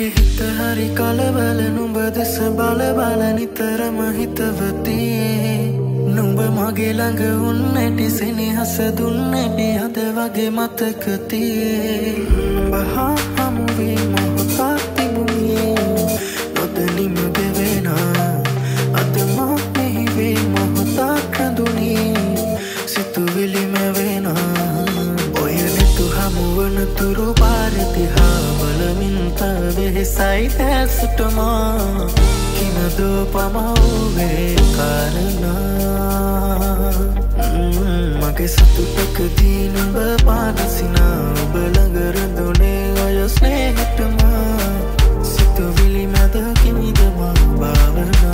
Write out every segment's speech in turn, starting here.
මගේ හිත හරි කලබල නුඹ දෙස බල බල නිතරම හිතවති නුඹ මගේ ළඟ වුන් නැටි සෙනෙහස දුන් නැටි අද වගේ මතක තියේ බහා හමුවේ මොහොතක් තිබුණේ නොදැනීම ගෙවෙනා අද මා මෙහි වේ මොහොතක් රැඳුනේ සිතුවිලි මැවෙනා ඔය නෙතු හමුවන තුරු පාරතිහා බලමින් වෙහෙසයි ඇසටමා කිනදෝ පමවුවේ කාරණා මගේ සතුටකදී නුඹ පානසිනා ඔබ ළඟ රැඳුනේ ඔය ස්නේහටමා සිතුවිලි මැද කිමිදමා භාවනා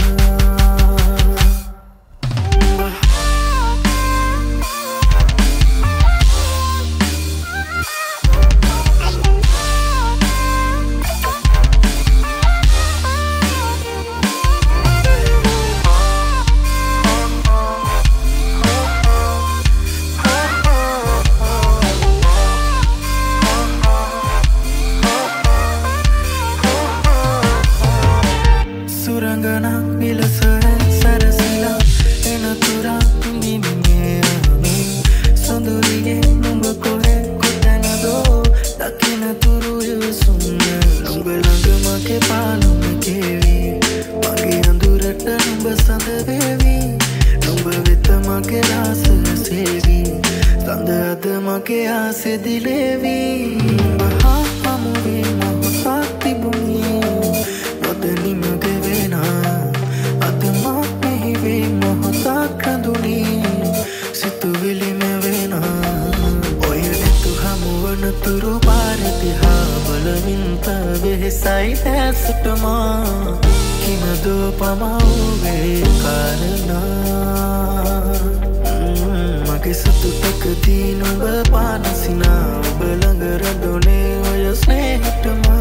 Satutakadi nuba panasina, belanggar done oya sneh tama.